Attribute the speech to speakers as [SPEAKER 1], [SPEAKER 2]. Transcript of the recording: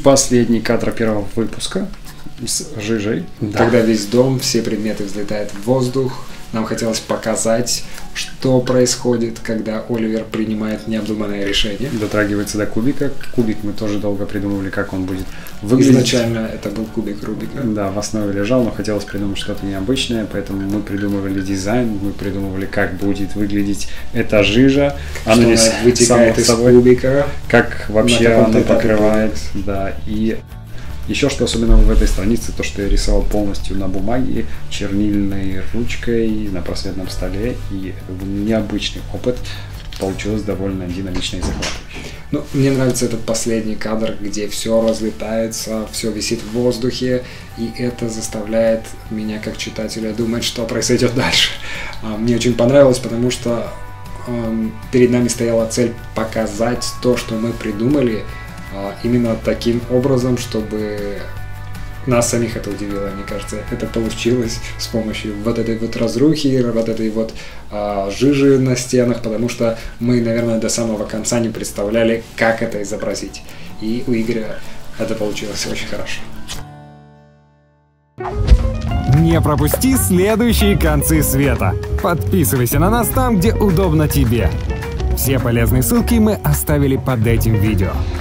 [SPEAKER 1] Последний кадр первого выпуска с жижей.
[SPEAKER 2] Да. Когда весь дом, все предметы взлетают в воздух. Нам хотелось показать, что происходит, когда Оливер принимает необдуманное решение.
[SPEAKER 1] Дотрагивается до кубика. Кубик мы тоже долго придумывали, как он будет выглядеть.
[SPEAKER 2] Изначально это был кубик Рубика.
[SPEAKER 1] Да, в основе лежал, но хотелось придумать что-то необычное, поэтому мы придумывали дизайн, мы придумывали, как будет выглядеть эта жижа.
[SPEAKER 2] Она здесь вытекает из кубика.
[SPEAKER 1] Как вообще она покрывает, да, и... Еще что особенно в этой странице, то что я рисовал полностью на бумаге, чернильной ручкой, на просветном столе, и это был необычный опыт, получилось довольно динамично и захватывающе.
[SPEAKER 2] Ну, мне нравится этот последний кадр, где все разлетается, все висит в воздухе, и это заставляет меня, как читателя, думать, что произойдет дальше. Мне очень понравилось, потому что перед нами стояла цель показать то, что мы придумали, именно таким образом, чтобы нас самих это удивило. Мне кажется, это получилось с помощью вот этой вот разрухи, вот этой вот жижи на стенах, потому что мы, наверное, до самого конца не представляли, как это изобразить. И у Игоря это получилось очень хорошо.
[SPEAKER 3] Не пропусти следующие концы света. Подписывайся на нас там, где удобно тебе. Все полезные ссылки мы оставили под этим видео.